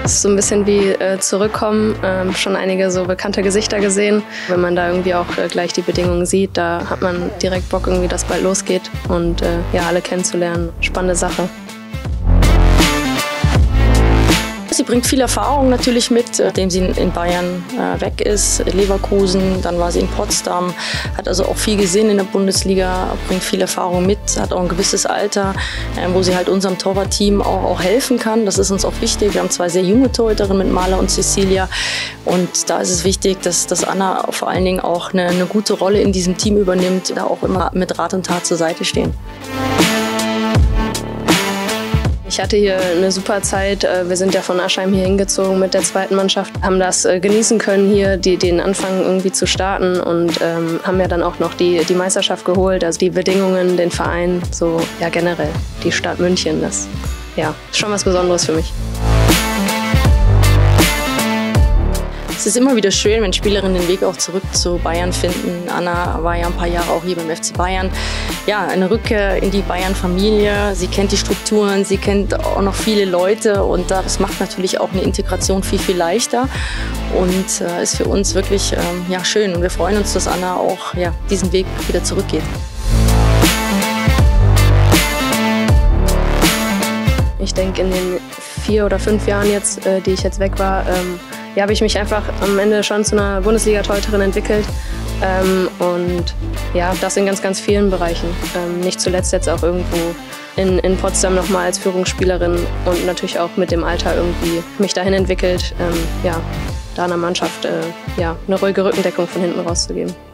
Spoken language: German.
Es ist so ein bisschen wie zurückkommen, schon einige so bekannte Gesichter gesehen. Wenn man da irgendwie auch gleich die Bedingungen sieht, da hat man direkt Bock, irgendwie, dass bald losgeht und ja, alle kennenzulernen. Spannende Sache. Sie bringt viel Erfahrung natürlich mit, nachdem sie in Bayern weg ist, Leverkusen, dann war sie in Potsdam, hat also auch viel gesehen in der Bundesliga, bringt viel Erfahrung mit, hat auch ein gewisses Alter, wo sie halt unserem Torwartteam auch helfen kann. Das ist uns auch wichtig. Wir haben zwei sehr junge Torhüterinnen mit Marla und Cecilia und da ist es wichtig, dass Anna vor allen Dingen auch eine gute Rolle in diesem Team übernimmt, da auch immer mit Rat und Tat zur Seite stehen. Ich hatte hier eine super Zeit. Wir sind ja von Aschheim hier hingezogen mit der zweiten Mannschaft, haben das genießen können, hier den Anfang irgendwie zu starten und haben ja dann auch noch die Meisterschaft geholt. Also die Bedingungen, den Verein, so ja generell die Stadt München, das ja, ist schon was Besonderes für mich. Es ist immer wieder schön, wenn Spielerinnen den Weg auch zurück zu Bayern finden. Anna war ja ein paar Jahre auch hier beim FC Bayern. Ja, eine Rückkehr in die Bayern-Familie. Sie kennt die Strukturen, sie kennt auch noch viele Leute und das macht natürlich auch eine Integration viel, viel leichter und ist für uns wirklich ja, schön. Und wir freuen uns, dass Anna auch ja, diesen Weg wieder zurückgeht. Ich denke, in den 4 oder 5 Jahren jetzt, die ich jetzt weg war, ja, habe ich mich einfach am Ende schon zu einer Bundesliga-Torhüterin entwickelt und ja, das in ganz, ganz vielen Bereichen. Nicht zuletzt jetzt auch irgendwo in Potsdam nochmal als Führungsspielerin und natürlich auch mit dem Alter irgendwie mich dahin entwickelt, ja, da einer Mannschaft ja, eine ruhige Rückendeckung von hinten rauszugeben.